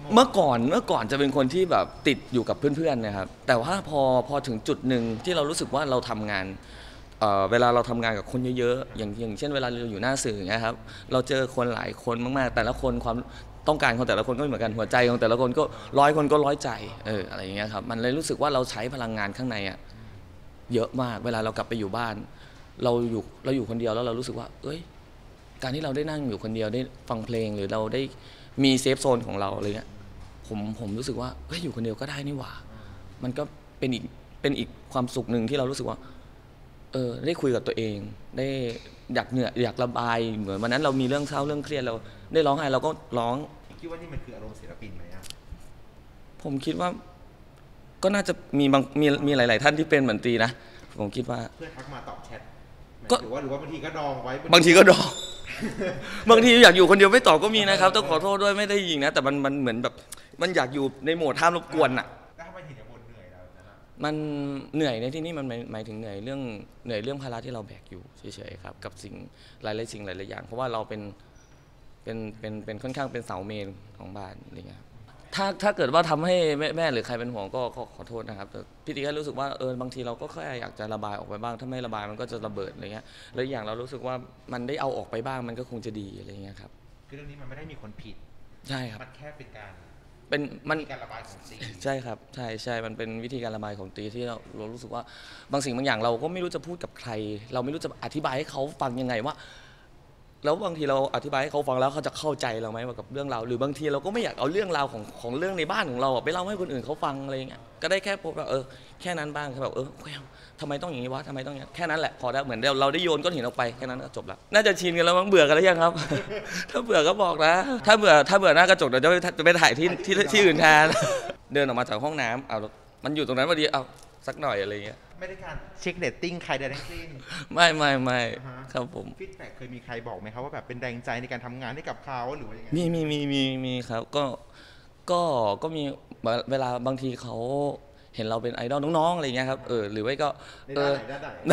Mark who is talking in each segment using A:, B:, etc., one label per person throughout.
A: เมื่อก่อนจะเป็นคนที่แบบติดอยู่กับเพื่อนๆนะครับแต่ว่าพอถึงจุดหนึ่งที่เรารู้สึกว่าเราทำงานเวลาเราทำงานกับคนเยอะๆอย่างเช่นเวลาเราอยู่หน้าสื่ออย่างเงี้ยครับเราเจอคนหลายคนมากๆแต่ละคนความต้องการของแต่ละคนก็ไม่เหมือนกันหัวใจของแต่ละคนก็100 คนก็100 ใจอะไรอย่างเงี้ยครับมันเลยรู้สึกว่าเราใช้พลังงานข้างในอะเยอะมากเวลาเรากลับไปอยู่บ้านเราอยู่คนเดียวแล้วเรารู้สึกว่าเอ้ยการที่เราได้นั่งอยู่คนเดียวได้ฟังเพลงหรือเราได้มีเซฟโซนของเราอะไรเงี้ยผมรู้สึกว่าเฮ้ยอยู่คนเดียวก็ได้นี่หว่ามันก็เป็นอีกความสุขหนึ่งที่เรารู้สึกว่าได้คุยกับตัวเองได้อยากระบายเหมือนวันนั้นเรามีเรื่องเศร้าเรื่องเครียดเราได้ร้องไห้เราก็ร้อง
B: คิดว่านี่มันคืออารมณ์ศิลปินไหมครับ
A: ผมคิดว่าก็น่าจะมีหลายๆท่านที่เป็นเหมือนตีนะผมคิดว่า
B: เพื่อนทักมาตอบแชทก็หรือว่าบางทีก็ดองไว้
A: บางทีก็ดองบางทีอยากอยู่คนเดียวไม่ตอบก็มีนะครับต้องขอโทษด้วยไม่ได้ยิงนะแต่มันเหมือนแบบมันอยากอยู่ในโหมดห้ามรบกวนอ่ะ
B: แล้วทำไมถึงจะบ่นเหนื่อยแล้วนะครับ
A: มันเหนื่อยในที่นี้มันหมายถึงเหนื่อยเรื่องภาระที่เราแบกอยู่เฉยๆครับกับสิ่งหลายๆอย่างเพราะว่าเราเป็นค่อนข้างเป็นเสาเมนของบ้านอะไรเงี้ยถ้าเกิดว่าทำให้แม่หรือใครเป็นห่วงก็ขอโทษนะครับแต่พี่ตีแค่รู้สึกว่าบางทีเราก็แค่อยากจะระบายออกไปบ้างถ้าไม่ระบายมันก็จะระเบิดอะไรเงี้ยแล้วอย่างเรารู้สึกว่ามันได้เอาออกไปบ้างมันก็คงจะดีอะไรเงี้ยครับ
B: คือเรื่องนี้มันไม่ได้มีคนผิด
A: ใช่ครับ
B: มันแค่เป็นการการระบายของตี
A: ใช่ครับใช่มันเป็นวิธีการระบายของตีที่เรารู้สึกว่าบางสิ่งบางอย่างเราก็ไม่รู้จะพูดกับใครเราไม่รู้จะอธิบายให้เขาฟังยังไงว่าแล้วบางทีเราอธิบายให้เขาฟังแล้วเขาจะเข้าใจเราไหมกับเรื่องราวหรือบางทีเราก็ไม่อยากเอาเรื่องราวของเรื่องในบ้านของเราไปเล่าให้คนอื่นเขาฟังอะไรเงี้ยก็ได้แค่พบว่าแค่นั้นบ้างแบบทำไมต้องอย่างนี้วะทำไมต้องอย่างนี้แค่นั้นแหละพอได้เหมือนเราได้โยนก้อนหินออกไปแค่นั้นก็จบแล้วน่าจะชินกันแล้วมั้งเบื่อกันแล้วยังครับ ถ้าเบื่อก็บอกนะถ้าเบื่อหน้ากระจกเดี๋ยวจะไปถ่ายที่อื่นแทนเดินออกมาจากห้องน้ำมันอยู่ตรงนั้นพอดีสักหน่อยอะไรเงี้ย
B: ไม่ได้การเช็คเรตติ้งใครใดทั้งสิ้น
A: ไม่ครับผม
B: ฟีดแบ็กเคยมีใครบอกไหมครับว่าแบบเป็นแรงใจในการทำงานให้กับเขาหรือว่ายังไง
A: มีครับก็มีเวลาบางทีเขาเห็นเราเป็นไอดอลน้องๆอะไรเงี้ยครับหรือว่าก็
B: ด้านไหน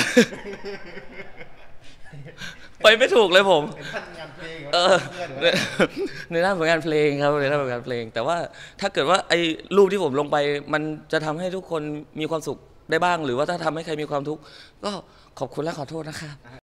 A: ไปไม่ถูกเลยผม
B: ในด้านงานเพลง
A: ในด้านผลงานเพลงครับในด้านผลงานเพลงแต่ว่าถ้าเกิดว่าไอ้รูปที่ผมลงไปมันจะทำให้ทุกคนมีความสุขได้บ้างหรือว่าถ้าทำให้ใครมีความทุกข์ก็ขอบคุณและขอโทษนะครับ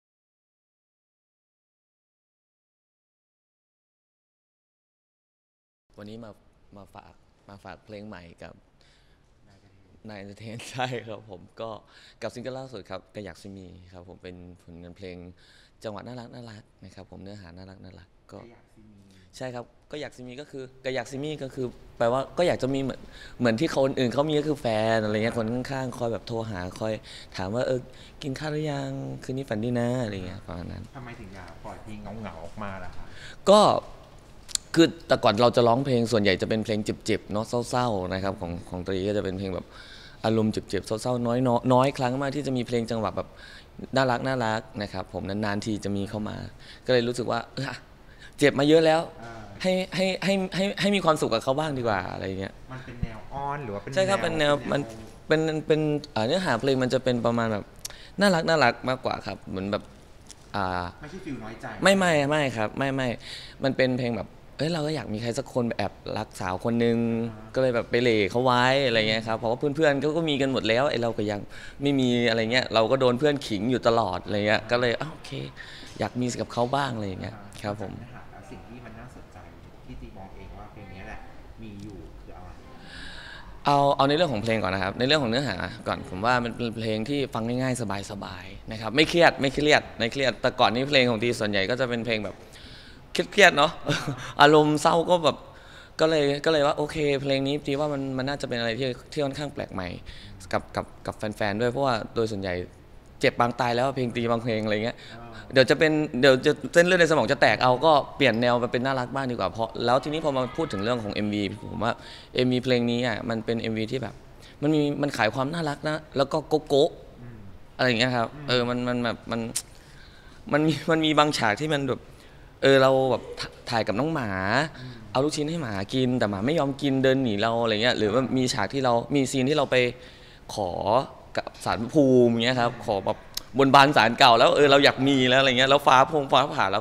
A: วันนี้มาฝากเพลงใหม่กับนายเอนเตอร์เทนใช่ครับผมก็กับซิงเกิลล่าสุดครับกระอยากซิมีครับผมเป็นผลงานเพลงจังหวะน่ารักนะครับผมเนื้อหาน่ารักก็ใช่ครับก็อยากซิมีก็คือกระอยากซิมีก็คือแปลว่าก็อยากจะมีเหมือนที่คนอื่นเขามีก็คือแฟนอะไรเงี้ยคนข้างๆคอยแบบโทรหาคอยถามว่ากินข้าวหรือยังคืนนี้ฝันดีนะอะไรเงี้ยประมาณนั้น
B: ทำไมถึงอยากปล่อยเพลงเงาออกมาล่ะครับ
A: ก็คือแต่ก่อนเราจะร้องเพลงส่วนใหญ่จะเป็นเพลงเจ็บๆเนาะเศร้าๆนะครับของตรีก็จะเป็นเพลงแบบอารมณ์เจ็บๆเศร้าๆน้อยครั้งมากที่จะมีเพลงจังหวะแบบน่ารักนะครับผมนานๆทีจะมีเข้ามาก็เลยรู้สึกว่าเจ็บมาเยอะแล้วให้มีความสุขกับเขาบ้างดีกว่าอะไรเงี้ย
B: มันเป็นแนวอ้อนหรือว่าเป็น
A: ใช่ครับเป็นแนวมันเป็นเนื้อหาเพลงมันจะเป็นประมาณแบบน่ารักมากกว่าครับเหมือนแบบ
B: ไม่ใช่ฟิลน้อยใจ
A: ไม่ครับไม่มันเป็นเพลงแบบเราก็อยากมีใครสักคนแอบรักสาวคนนึงก็เลยแบบไปเหล่เขาไว้อะไรเงี้ยครับเพราะว่าเพื่อนเขาก็มีกันหมดแล้วเราก็ยังไม่มีอะไรเงี้ยเราก็โดนเพื่อนขิงอยู่ตลอดอะไรเงี้ยก็เลยโอเคอยากมีกับเขาบ้างอะไรเงี้ยครับผม
B: สิ่งที่มันน่าสนใจที่ตีมองเองว่าเพลงนี้แหละมีอยู่คืออะไร
A: เอาในเรื่องของเพลงก่อนนะครับในเรื่องของเนื้อหาก่อนผมว่ามันเป็นเพลงที่ฟังง่ายๆสบายๆนะครับไม่เครียดแต่ก่อนนี้เพลงของตีส่วนใหญ่ก็จะเป็นเพลงแบบเครียดเนาะอารมณ์เศร้าก็แบบก็เลยว่าโอเคเพลงนี้ตีว่ามันน่าจะเป็นอะไรที่ค่อนข้างแปลกใหม่กับแฟนๆด้วยเพราะว่าโดยส่วนใหญ่เจ็บบางตายแล้วเพลงตีบางเพลงอะไรเงี้ยเดี๋ยวจะเส้นเลือดในสมองจะแตกเอาก็เปลี่ยนแนวมาเป็นน่ารักบ้างดีกว่าเพราะแล้วทีนี้พอมาพูดถึงเรื่องของ MV ผมว่า MV เพลงนี้มันเป็น MV ที่แบบมันขายความน่ารักนะแล้วก็โก๊ะอะไรอย่างเงี้ยครับมันแบบมันมีบางฉากที่มันแบบเราแบบถ่ายกับน้องหมาเอาลูกชิ้นให้หมากินแต่หมาไม่ยอมกินเดินหนีเราอะไรเงี้ยหรือว่ามีฉากที่เรามีซีนที่เราไปขอกับศาลภูมิเงี้ยครับขอแบบบนบานศาลเก่าแล้วเราอยากมีแล้วอะไรเงี้ยแล้วฟ้าผ่าแล้ว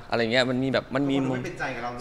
A: อะไรเงี้ยมันมีแบบมันมีมุ
B: ไม่
A: ม
B: เป็นใจกับเราเลย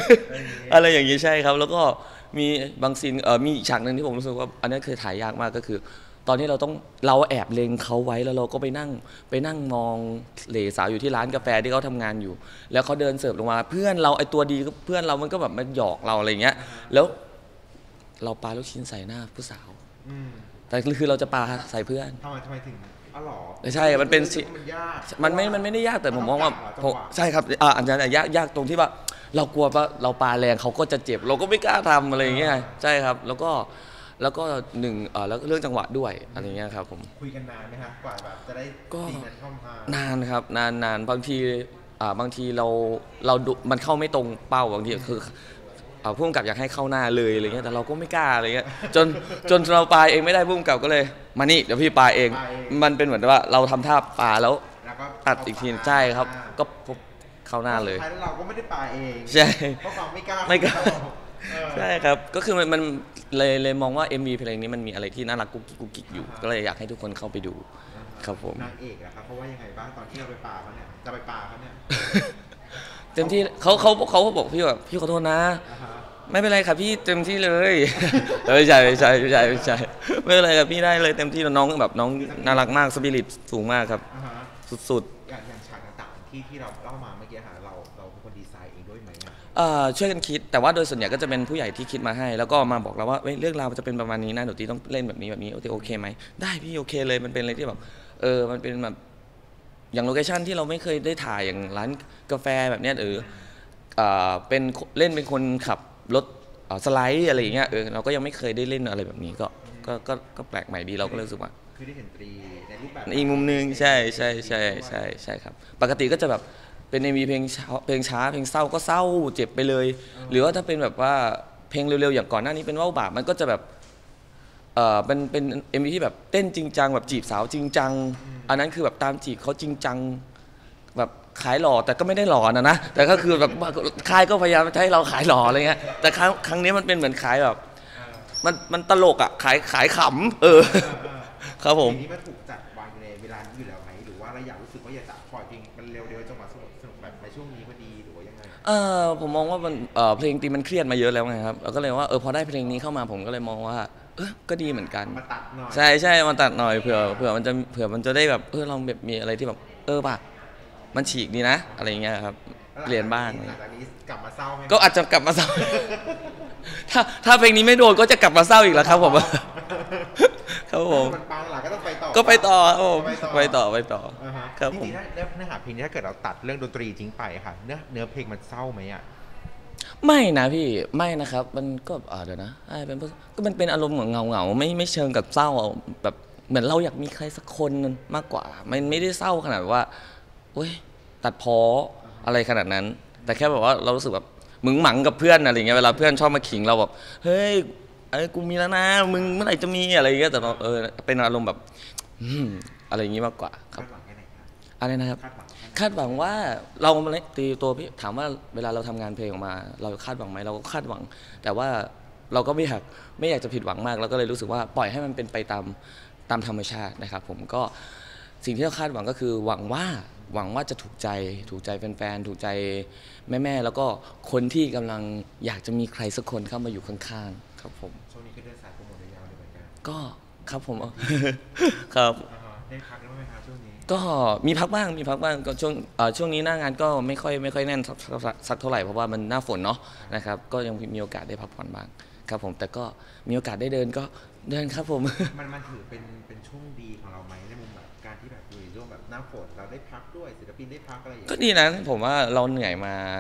A: อะไรอย่างนี้ใช่ครับ แล้วก็มีบางซีนมีอีกฉากหนึ่งที่ผมรู้สึกว่าอันนี้คือถ่ายยากมากก็คือ ตอนที่เราแอบเล็งเขาไว้แล้วเราก็ไปนั่งมองเหล่สาวอยู่ที่ร้านกาแฟที่เขาทำงานอยู่ แล้วเขาเดินเสิร์ฟลงมาเพื่อนเราไอตัวดีเพื่อนเรามันก็แบบมาหยอกเราอะไรเงี้ยแล้วเราปาลูกชิ้นใส่หน้าผู้สาว
B: อืม
A: แต่คือเราจะปาใส่เพื่อน
B: ทำไมถึงอ๋อเหรอ
A: ใช่มันเป็นสิ
B: มันยาก
A: มันไม่ได้ยากแต่ผมมองว่า
B: จังหวะ
A: ใช่ครับอันนั้นยากตรงที่ว่าเรากลัวว่าเราปาแรงเขาก็จะเจ็บเราก็ไม่กล้าทำอะไรอย่างเงี้ยใช่ครับแล้วก็หนึ่งแล้วเรื่องจังหวะด้วยอะไรเงี้ยครับผม
B: คุยกันนานไหมครับกว่าแบบจะได้
A: ก็
B: ซีนนั้นเข้ามาน
A: านครับนานบางทีเราดูมันเข้าไม่ตรงเป้าบางทีคือผู้กำกับอยากให้เข้าหน้าเลยอะไรเงี้ยแต่เราก็ไม่กล้าอะไรเงี้ยจนเราปาเองไม่ได้ผู้กำกับก็เลยมานี่เดี๋ยวพี่ปาเอง มันเป็นเหมือนว่าเราทำท่าปาแล้ว
B: แล้วก็
A: ตัดอีกทีใช่ครับก็ปุ๊บเข้าหน้าเลย
B: สุดท้ายแล้วเราก็ไม่ได้ปาเอง
A: ใช่
B: เพราะความไม่กล้า
A: ไม่กล้า
B: เออ
A: ใช่ครับก็คือมันเลยมองว่า MV เพลงนี้มันมีอะไรที่น่ารักกุ๊กกิ๊กอยู่ก็เลยอยากให้ทุกคนเข้าไปดูครับผม
B: นางเอกอะครับเพราะว่ายังไงบ้างตอนที่เราไปปาเขาเนี่ยจะไปปาเขาเนี่ย
A: เต็มที่เขาบอกพี่แบบพี่ขอโทษนะ
B: อ่าฮะ
A: ไม่เป็นไรครับพี่เต็มที่เลย ไม่ใช่ไม่เป็นไรครับพี่ได้เลยเต็มที่แล้วน้องแบบน้องน่ารักมากสปิริตสูงมากครับ
B: อ่าฮะ
A: สุด
B: อย่างฉากต่างๆที่เราเล่ามาเมื่อกี้ค่ะเราเป็นคนดีไซน์เองด้วยไหมอะ
A: ๆช่วยกันคิดแต่ว่าโดยส่วนใหญ่ก็จะเป็นผู้ใหญ่ที่คิดมาให้ แล้วก็มาบอกเราว่าเรื่องราวมันจะเป็นประมาณนี้นะหนูตีต้องเล่นแบบนี้โอเคไหมได้พี่โอเคเลยมันเป็นอะไรที่แบบมันเป็นแบบอย่างโลเคชั่นที่เราไม่เคยได้ถ่ายอย่างร้านกาแฟแบบเนี้ยเป็นเล่นเป็นคนขับรถสไลด์อะไรอย่างเงี้ยเราก็ยังไม่เคยได้เล่นอะไรแบบนี้ก็แปลกใหม่ดีเราก็เลยรู้สึกว่า
B: คือได้เห็นตรีในรูปแบบ
A: อีกมุมหนึงใช่ครับปกติก็จะแบบเป็นMVเพลงช้าเพลงเศร้าก็เศร้าเจ็บไปเลย หรือว่าถ้าเป็นแบบว่าเพลงเร็วๆอย่างก่อนหน้านี้เป็นว่าวบาปมันก็จะแบบเป็นMVที่แบบเต้นจริงจังแบบจีบสาวจริงจังอันนั้นคือแบบตามจีบเขาจริงจังแบบขายหล่อแต่ก็ไม่ได้หล่อนะแต่ก็คือแบบค่ายก็พยายามจะให้เราขายหล่ออะไรเงี้ยแต่ครั้งนี้มันเป็นเหมือนขายแบบมันตลกอ่ะขายขำครับผม
B: ทีนี้มันถูกจัดวางอยู่ในเวลานี้อยู่แล้วไหมหรือว่าเราอยากรู้สึกว่าอยากจะปล่อยเพลงมันเร็วๆจังหวะสนุกแบบในช่วงนี้พอดีหรือว่ายังไง
A: ผมมองว่ามันเพลงตีมันเครียดมาเยอะแล้วไงครับเราก็เลยว่าพอได้เพลงนี้เข้ามาผมก็เลยมองว่าก็ดีเหมือนกัน
B: มาตัดหน่อย
A: ใช่มาตัดหน่อยเผื่อมันจะได้แบบเราแบบมีอะไรที่แบบป่ะมันฉีกดีนะอะไรอย่างเงี้ยครับเปลี่ยนบ้าง
B: หลังจากนี้กลับมาเศร้าไหม
A: ก็อาจจะกลับมาเศร้า ถ้าเพลงนี้ไม่โดนก็จะกลับมาเศร้าอีกแล้วครับผม ครับผม
B: มันปังหลังก็ต้องไปต่อ
A: ก็ไปต่อครับผม
B: ไปต่อ
A: ไปต่อ
B: อ่าฮะ
A: ครับ
B: จ
A: ผม
B: ริงๆถ้าเนื้อหาเพลงนี้ถ้าเกิดเราตัดเรื่องดนตรีทิ้งไปค่ะเนื้อเพลงมันเศร้าไหมอ่ะ
A: ไม่นะพี่ไม่นะครับมันก็เดี๋ยวนะก็มันเป็นอารมณ์เหงาไม่เชิงกับเศร้าแบบเหมือนเราอยากมีใครสักคนนึงมากกว่ามันไม่ได้เศร้าขนาดว่าโอ๊ยตัดพ้ออะไรขนาดนั้น แต่แค่แบบว่าเรารู้สึกแบบมึงหมังกับเพื่อนอะไรเงี้ยเวลาเพื่อนชอบมาขิงเราแบบเฮ้ยกูมีแล้วนะมึงเมื่อไหร่จะมีอะไรเงี้ยแต่เราเป็นอารมณ์แบบอะไรอย่างงี้มากกว่าครั
B: คา
A: บ
B: ดหวังแค่ไหนครับ
A: อะไรนะครับ
B: คาดหวังแค่ไหน
A: คาดหวังว่าเราตีตัวพี่ถามว่าเวลาเราทำงานเพลงออกมา เราคาดหวังไหมเราก็คาดหวัง แต่ว่าเราก็ไม่อยากจะผิดหวังมากเราก็เลยรู้สึกว่าปล่อยให้มันเป็นไปตามธรรมชาตินะครับผมก็สิ่งที่เราคาดหวังก็คือหวังว่าจะถูกใจแฟนๆถูกใจแม่ๆแล้วก็คนที่กำลังอยากจะมีใครสักคนเข้ามาอยู่ข้างๆครับผม
B: ช่วงนี้ก็เดินสายโปรโมทยาวเลยเหมือนกัน
A: ก็ครับผม ครับ
B: อ่าฮะได้พักแล้วไหมครับช่วงนี้
A: ก็มีพักบ้างก็ช่วงนี้หน้างานก็ไม่ค่อยแน่นสักเท่าไหร่เพราะว่ามันหน้าฝนเนาะนะครับก็ยังมีโอกาสได้พักผ่อนบ้างครับผมแต่ก็มีโอกาสได้เดินก็เดินครับผม
B: มันถือเป็นช่วงดีของเราไหมในมุมแบบการที่แบบอยู่ในช่วงแบบหน้าฝนเราได้พักด้วยศิลปินได้พักอะไรอย่าง
A: ก็
B: เงี้ย
A: ดีนะผมว่าเราเหนื่อย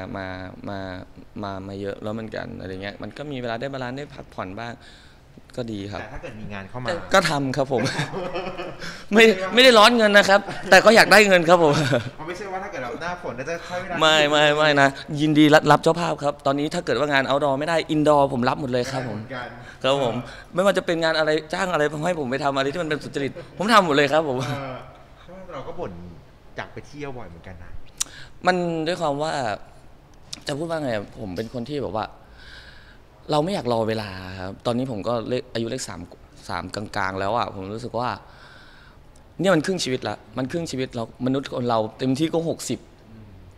A: มาเยอะแล้วเหมือนกันอะไรเงี้ยมันก็มีเวลาได้บาลานซ์ได้พักผ่อนบ้างก็ดีครับ
B: แต่ถ้าเกิดมีงานเข้ามา
A: ก็ทำครับผม ไม่ได้ร้อนเงินนะครับ แต่ก็อยากได้เงินครับผม
B: เขาไม่ใช่ว่าถ้าเกิดเราหน้าฝนแล้วจะใช้เวลา
A: ไม่นะยินดีรับเจ้าภาพครับ ตอนนี้ถ้าเกิดว่างานเอาดอไม่ได้อินดอร์ผมรับหมดเลยครับผม
B: เหมือนกัน
A: ครับผมไม่ว่าจะเป็นงานอะไรจ้างอะไรให้ผมไปทำอะไรที่มันเป็นสุจริตผมทำหมดเลยครับผม
B: เพราะว่าเราก็บ่นอยากไปเที่ยวบ่อยเหมือนกันนะ
A: มันด้วยความว่าจะพูดว่าไงผมเป็นคนที่แบบว่า เราไม่อยากรอเวลาครับตอนนี้ผมก็อายุเลขสามกลางๆแล้วอ่ะผมรู้สึกว่าเนี่ยมันครึ่งชีวิตละมันครึ่งชีวิตแล้วมนุษย์คนเราเต็มที่ก็60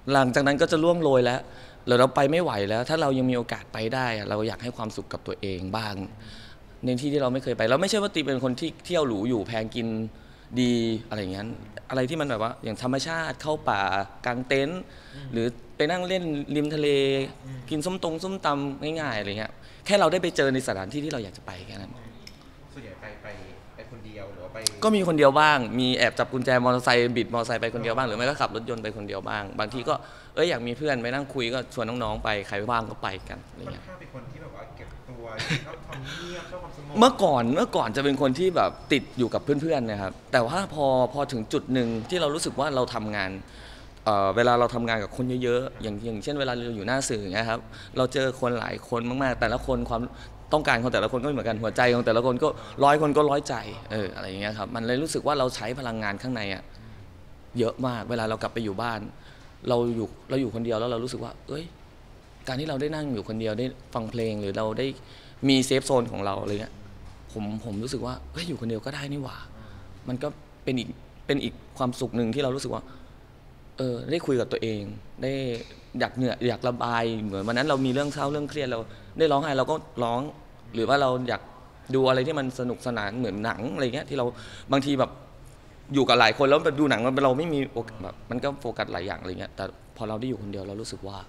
A: หลังจากนั้นก็จะล่วงโรยแล้วเราไปไม่ไหวแล้วถ้าเรายังมีโอกาสไปได้เราอยากให้ความสุขกับตัวเองบ้างในที่ที่เราไม่เคยไปแล้วไม่ใช่ว่าตีเป็นคนที่เที่ยวหรูอยู่แพงกินดีอะไรอย่างเงี้ยอะไรที่มันแบบว่าอย่างธรรมชาติเข้าป่ากางเต็นท์หรือไปนั่งเล่นริมทะเลกินส้มตำง่ายๆอะไรเงี้ยแค่เราได้ไปเจอในสถานที่ที่เราอยากจะไปแค่นั้น
B: ส่วนใหญ่ไปคนเดียวหรือว่าไป
A: ก็มีคนเดียวบ้างมีแอบจับกุญแจมอเตอร์ไซค์บิดมอเตอร์ไซค์ไปคนเดียวบ้างหรือไม่ก็ขับรถยนต์ไปคนเดียวบ้างบางทีก็อยากมีเพื่อนไปนั่งคุยก็ชวนน้องๆไปใครว่างก็ไปกันอะไรเงี้ย
B: ค่อนข้างเป็นคนที่แบบว่าเก็บตัวชอบความเงียบชอบความสงบ
A: เมื่อก่อนจะเป็นคนที่แบบติดอยู่กับเพื่อนๆนะครับแต่ว่าพอถึงจุดหนึ่งที่เรารู้สึกว่าเราทำงานเวลาเราทำงานกับคนเยอะๆอย่างเช่นเวลาเราอยู่หน้าสื่ออย่างเงี้ยครับเราเจอคนหลายคนมากๆแต่ละคนความต้องการของแต่ละคนก็ไม่เหมือนกันหัวใจของแต่ละคนก็100 คนก็100 ใจอะไรอย่างเงี้ยครับมันเลยรู้สึกว่าเราใช้พลังงานข้างในเยอะมากเวลาเรากลับไปอยู่บ้านเราอยู่คนเดียวแล้วเรารู้สึกว่าการที่เราได้นั่งอยู่คนเดียวได้ฟังเพลงหรือเราได้มีเซฟโซนของเราอะไรเงี้ยผมรู้สึกว่าอยู่คนเดียวก็ได้นี่หว่ามันก็เป็นอีกความสุขหนึ่งที่เรารู้สึกว่าได้คุยกับตัวเองได้อยากเหนื่อยอยากระบายเหมือนวันนั้นเรามีเรื่องเศร้าเรื่องเครียดเราได้ร้องไห้เราก็ร้องหรือว่าเราอยากดูอะไรที่มันสนุกสนานเหมือนหนังอะไรเงี้ยที่เราบางทีแบบอยู่กับหลายคนแล้วไปดูหนังเราไม่มีแบบมันก็โฟกัสหลายอย่างอะไรเงี้ยแต่พอเราได้อยู่คนเดียวเรารู้สึกว่า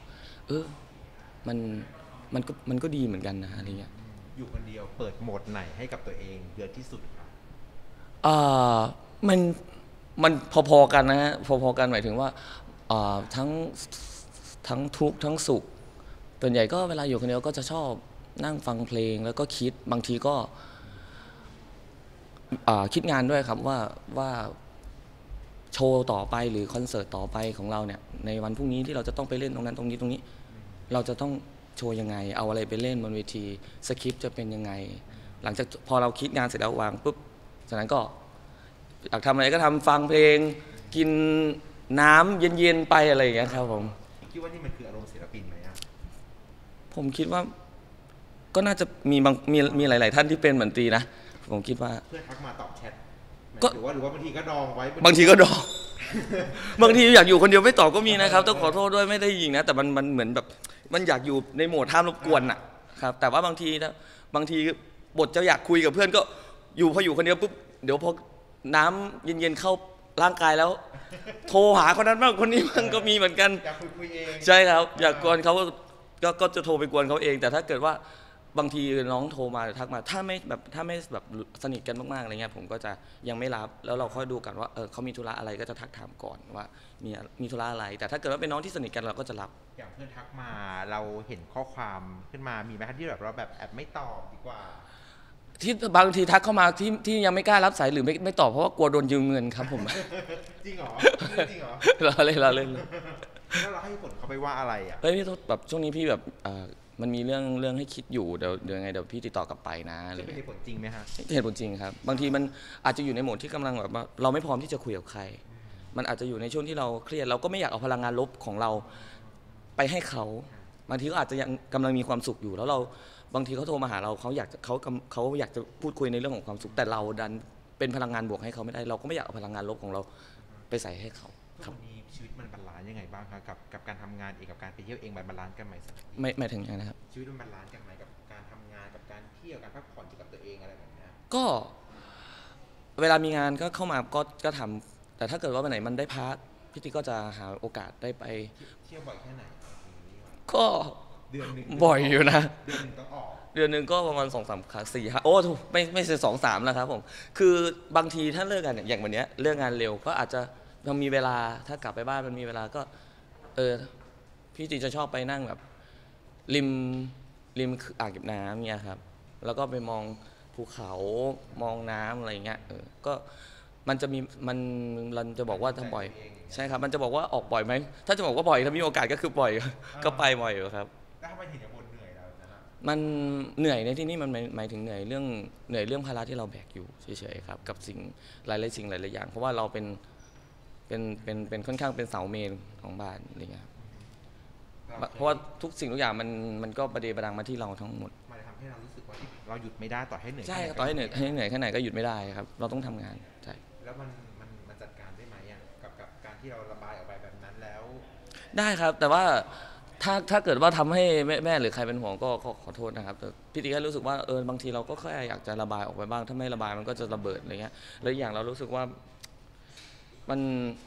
A: มันก็ดีเหมือนกันนะอะไรเงี้ย
B: อยู่คนเดียวเปิดโหมดไหนให้กับตัวเองเยอะที่สุดครับ
A: มันพอๆกันนะฮะพอๆกันหมายถึงว่าทั้งทุกข์ทั้งสุขส่วนใหญ่ก็เวลาอยู่คนเดียวก็จะชอบนั่งฟังเพลงแล้วก็คิดบางทีก็คิดงานด้วยครับว่าโชว์ต่อไปหรือคอนเสิร์ตต่อไปของเราเนี่ยในวันพรุ่งนี้ที่เราจะต้องไปเล่นตรงนั้นตรงนี้เราจะต้องโชว์ยังไงเอาอะไรไปเล่นบนเวทีสคริปต์จะเป็นยังไงหลังจากพอเราคิดงานเสร็จแล้ววางปุ๊บจากนั้นก็อยากทำอะไรก็ทำฟังเพลงกินน้ำเย็นๆไปอะไรอย่างเงี้ยครับผม
B: คิดว่านี่มันคืออารมณ์ศิลปินไหมครับ
A: ผมคิดว่าก็น่าจะมีหลายๆท่านที่เป็นเหมือนตีนะผมคิดว่า
B: เพื่อนทักมาตอบแชทหรือว่าบางทีก็ดองไว้
A: บางทีก็ดองบางทีอยากอยู่คนเดียวไม่ตอบก็มีนะครับต้องขอโทษด้วยไม่ได้ยิงนะแต่มันเหมือนแบบมันอยากอยู่ในโหมดห้ามรบกวนน่ะครับแต่ว่าบางทีบทจะอยากคุยกับเพื่อนก็พออยู่คนเดียวปุ๊บเดี๋ยวพอน้ำเย็นๆเข้าร่างกายแล้วโทรหาคนนั้นบ้างคนนี้บ้างก็มีเหมือนกัน
B: อยากคุยเอง
A: ใช่ครับอยากกวนเขาก็จะโทรไปกวนเขาเองแต่ถ้าเกิดว่าบางทีน้องโทรมาทักมาถ้าไม่แบบสนิทกันมากๆอะไรเงี้ยผมก็จะยังไม่รับแล้วเราค่อยดูกันว่าเขามีธุระอะไรก็จะทักถามก่อนว่ามีธุระอะไรแต่ถ้าเกิดว่าเป็นน้องที่สนิทกันเราก็จะรับ
B: อย่างเพื่อนทักมาเราเห็นข้อความขึ้นมามีไหมที่แบบเราแบบแอบไม่ตอบดีกว่า
A: ที่บางทีทักเข้ามาที่ยังไม่กล้ารับสายหรือไม่ตอบเพราะว่ากลัวโดนยืมเงินครับผม
B: จริงเหรอ
A: เราเล่น
B: แล้วเราให้ผลเขาไปว่าอะไรอ่ะ
A: พี่แบบช่วงนี้พี่แบบมันมีเรื่องให้คิดอยู่เดี๋ยวยังไงเดี๋ยวพี่ติดต่อกลับไปนะ
B: จะเป็นเหตุผลจริงไหมฮะ
A: เหตุผลจริงครับบางทีมันอาจจะอยู่ในโหมดที่กำลังแบบว่าเราไม่พร้อมที่จะคุยกับใครมันอาจจะอยู่ในช่วงที่เราเครียดเราก็ไม่อยากเอาพลังงานลบของเราไปให้เขาบางทีก็อาจจะยังกำลังมีความสุขอยู่แล้วเราบางทีเขาโทรมาหาเราเขาอยากจะพูดคุยในเรื่องของความสุขแต่เราดันเป็นพลังงานบวกให้เขาไม่ได้เราก็ไม่อยากเอาพลังงานลบของเราไปใส่ให้เขา
B: ครับชีวิตมันบาลานซ์ยังไงบ้างครับกับการทำงานเองกับการไปเที่ยวเองมันบาลานซ์กันไหม
A: ไม่หมายถึงยังไงนะครับ
B: ชีวิตมันบาลานซ์กันไหมกับการทำงานกับการเที่ยวการพักผ่อนอยู่กับตัวเองอะไรแบบนี้
A: ก็เวลามีงานก็เข้ามาก็ทำแต่ถ้าเกิดว่าวันไหนมันได้พักพี่ติ๊กก็จะหาโอกาสได้ไป
B: เที่ยวบ่อยแค่ไหน
A: ก็
B: เดือนนึง
A: บ่อยอยู่นะ
B: เดือนนึงต้องออก
A: เดือนนึงก็ประมาณ2-3 ครั้ง4-5โอ้ถูกไม่ใช่2-3แล้วครับผมคือบางทีถ้าเลิกกันอย่างวันนี้เลิกงานเร็วก็อาจจะยังมีเวลาถ้ากลับไปบ้านมันมีเวลาก็พี่จีจะชอบไปนั่งแบบริมอ่างเก็บน้ำเนี่ยครับแล้วก็ไปมองภูเขามองน้ำอะไรเงี้ยก็มันจะมีมันจะบอกว่าทำบ่อยใช่ครับมันจะบอกว่าออกบ่อยไหมถ้าจะบอกว่าบ่อยถ้ามีโอกาสก็คือบ่อยก็ไปบ่อยอยู่ครับ
B: แล้วทำไมถึงจะบ่นเหนื่อยแล้วนะ
A: มันเหนื่อยในที่นี้มันหมายถึงเหนื่อยเรื่องภาระที่เราแบกอยู่เฉยๆครับกับสิ่งหลายๆสิ่งหลายๆอย่างเพราะว่าเราเป็นค่อนข้างเป็นเสาเมนของบ้านอะไรเงี้ยเพราะว่าทุกสิ่งทุกอย่างมันก็ประเดประดังมาที่เราทั้งหมด
B: มันทำให้เรารู้สึกว่าเราหยุดไม่ได้ต่อให้เหนื่อย
A: ใช่ต่อให้เหนื่อยแค่ไหนก็หยุดไม่ได้ครับเราต้องทำงานใช่
B: แล้วมันจัดการได้ไหมกับการที่เราระบายออกไปแบบนั้นแล้ว
A: ได้ครับแต่ว่าถ้าเกิดว่าทำให้แม่หรือใครเป็นห่วงก็ขอโทษนะครับแต่พี่ตีแค่รู้สึกว่าบางทีเราก็แค่อยากจะระบายออกไปบ้างถ้าไม่ระบายมันก็จะระเบิดอะไรเงี้ยแล้วอย่างเรารู้สึกว่ามัน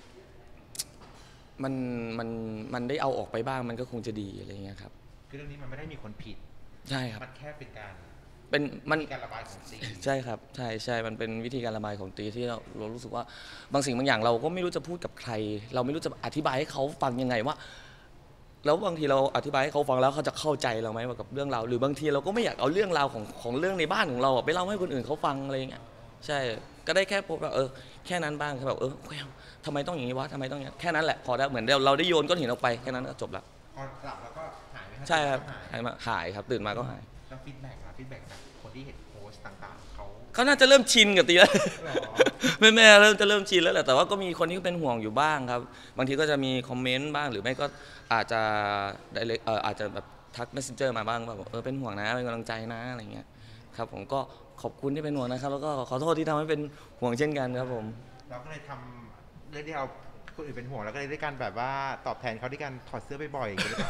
A: มันมันได้เอาออกไปบ้างมันก็คงจะดีอะไรเงี้ยครับ
B: คือเรื่องนี้มันไม่ได้มีคนผิด
A: ใช่ครับ
B: มันแค่เป็นการการระบายของตี
A: ใช่ครับใช่มันเป็นวิธีการระบายของตีที่เรารู้สึกว่าบางสิ่งบางอย่างเราก็ไม่รู้จะพูดกับใครเราไม่รู้จะอธิบายให้เขาฟังยังไงว่าแล้วบางทีเราอธิบายให้เขาฟังแล้วเขาจะเข้าใจเราไหมกับเรื่องราวหรือบางทีเราก็ไม่อยากเอาเรื่องราวของเรื่องในบ้านของเราไปเล่าให้คนอื่นเขาฟังอะไรเงี้ยใช่ก็ได้แค่พบว่าแค่นั้นบ้างแบบทำไมต้องอย่างนี้วะทำไมต้องอย่างนี้แค่นั้นแหละพอได้เหมือนเราได้โยนก้อนหินออกไปแค่นั้นก็จบแล้ว
B: พอหลับแล้วก็หายไหม
A: ใช่ครับหายครับตื่นมาก็หาย
B: แล้วฟีดแบ็กจากคนที่เห็นโพสต์ต่างๆ
A: เขาน่าจะเริ่มชินกับตีแล้วแม่เริ่มชินแล้วแหละแต่ว่าก็มีคนที่เป็นห่วงอยู่บ้างครับบางทีก็จะมีคอมเมนต์บ้างหรือไม่ก็อาจจะอาจจะแบบทัก Messenger มาบ้างแบบเป็นห่วงนะเป็นกำลังใจนะอะไรเงี้ยครับผมก็ขอบคุณที่เป็นห่วงนะครับแล้วก็ขอโทษที่ทำให้เป็นห่วงเช่นกันครับผม
B: เราก็เลยทำเรื่องที่เราคนอื่นเป็นห่วงแล้วก็เลยด้วยการแบบว่าตอบแทนเขาด้วยการถอดเสื้อบ่อยๆอย่างเงี้ย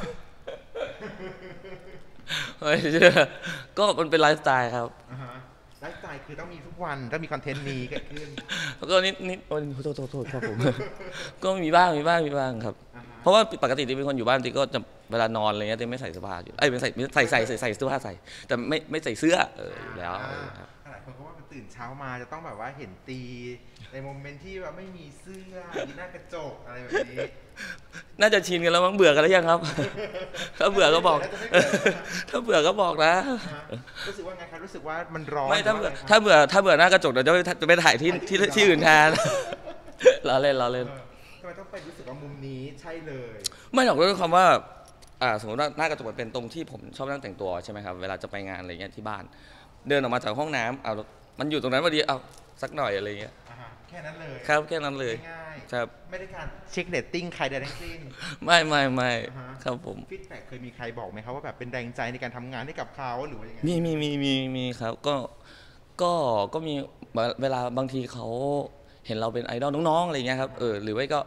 A: ไม่เชื่อก็มันเป็นไลฟ์สไตล์ครับ
B: ไลฟ์สไตล์คือต้องมีทุกวันต้องมีคอนเทนต์นี้เกิดขึ้น
A: แล้วก็นิดโทษครับผมก็มีบ้างครับเพราะว่าปกติที่เป็นคนอยู่บ้านที่ก็จะเวลานอนอะไรเงี้ยที่ไม่ใส่เสื้อผ้าอยู่ไม่ใส่เสื้อผ้าใส่แต่ไม่ใส่เสื้ออยู่แล้ว
B: หลายคนก็ว่ามันตื่นเช้ามาจะต้องแบบว่าเห็นตีในโมเมนต์ที่ว่าไม่มีเสื้อที่หน้ากระจกอะไรแบบนี้
A: น่าจะชินกันแล้วมั้งเบื่อกันแล้วยังครับถ้าเบื่อก็บอกนะ
B: รู้สึกว่าไงครับรู้สึกว่ามันร้อน
A: ไม่ถ้าเบื่อหน้ากระจกเดี๋ยวจะไปถ่ายที่อื่นแทนเราเล่น
B: ทำไมต้องไปรู้สึกว่ามุมนี้ใช่เลย
A: ไม่หรอกด้วยความว่าสมมติว่าหน้ากระจกมันเป็นตรงที่ผมชอบนั่งแต่งตัวใช่ไหมครับเวลาจะไปงานอะไรเงี้ยที่บ้านเดินออกมาจากห้องน้ำมันอยู่ตรงนั้นพอดีสักหน่อยอะไรเงี้ย
B: แค่นั้นเลย
A: ครับแค่นั้นเลย
B: ง่าย
A: ครับ
B: ไม่ได้การเช็คเรตติ้งใครใดทั้งสิ้น
A: ไม่ครับผม
B: ฟีดแบ็กเคยมีใครบอกไหมครับว่าแบบเป็นแรงใจในการทำงานให้กับเขาหรือว่ายังไง
A: มีครับก็มีเวลาบางทีเขาเห็นเราเป็นไอดอลน้องๆอะไรเงี้ยครับหรือไม่ก็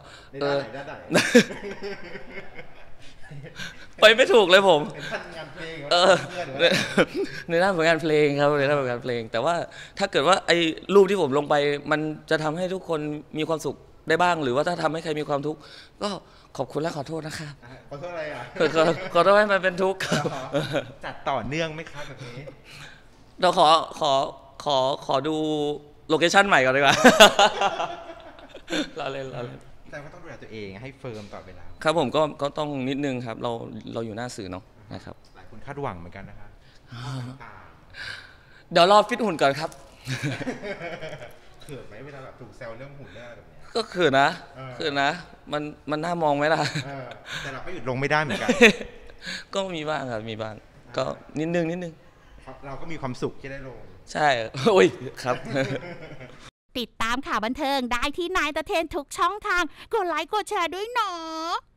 A: ไปไม่ถูกเลยผมในด้านผลงานเพลงครับในด้านผลงานเพลงแต่ว่าถ้าเกิดว่าไอ้รูปที่ผมลงไปมันจะทำให้ทุกคนมีความสุขได้บ้างหรือว่าถ้าทำให้ใครมีความทุกข์ก็ขอบคุณและขอโทษนะครับ
B: ขอโทษอะไร
A: ขอโทษให้มันเป็นทุกข์
B: จัดต่อเนื่องไหมครับแบบนี้
A: เราขอดูโลเคชั่นใหม่ก่อนดีกว่าเราเล่น
B: แต่ก็ต้องดูแลตัวเองให้เฟิร์มต่อเวลา
A: ครับผมก็ต้องนิดนึงครับเราอยู่หน้าสื่อเนาะนะครับ
B: หลายคนคาดหวังเหมือนกันนะครับ
A: เดี๋ยวรอฟิตหุ่นก่อนครับ
B: เขินไหมเวลาแบบถูกแซวเรื่องหุ่นเรื่องอะไรแบบนี้
A: ก็เขินนะมันน่ามองไหมล่ะ
B: แต่เราก็หยุดลงไม่ได้เหมือนกัน
A: ก็มีบ้างครับมีบ้างก็นิดนึง
B: เราก็มีความสุขที่ได้ลง
A: ใช่โอ้ยครับ
C: ติดตามข่าวบันเทิงได้ที่นายตะเทนทุกช่องทางกดไลค์กดแชร์ด้วยเนาะ